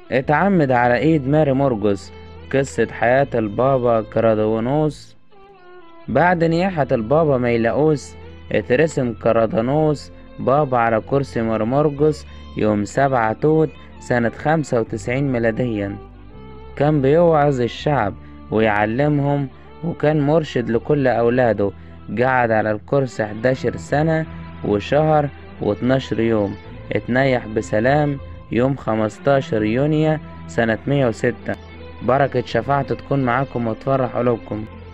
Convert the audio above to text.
اتعمد على ايد ماري مرقس قصة حياة البابا كرادونوس. بعد نياحة البابا ميلاؤوس اترسم كرادانوس بابا على كرسي مرمرقس يوم 7 توت سنة 95 ميلاديا. كان بيوعظ الشعب ويعلمهم، وكان مرشد لكل أولاده. قعد على الكرسي 11 سنة وشهر و12 يوم. اتنيح بسلام يوم 15 يونيو سنة 106. بركة شفاعته تكون معاكم وتفرح قلوبكم.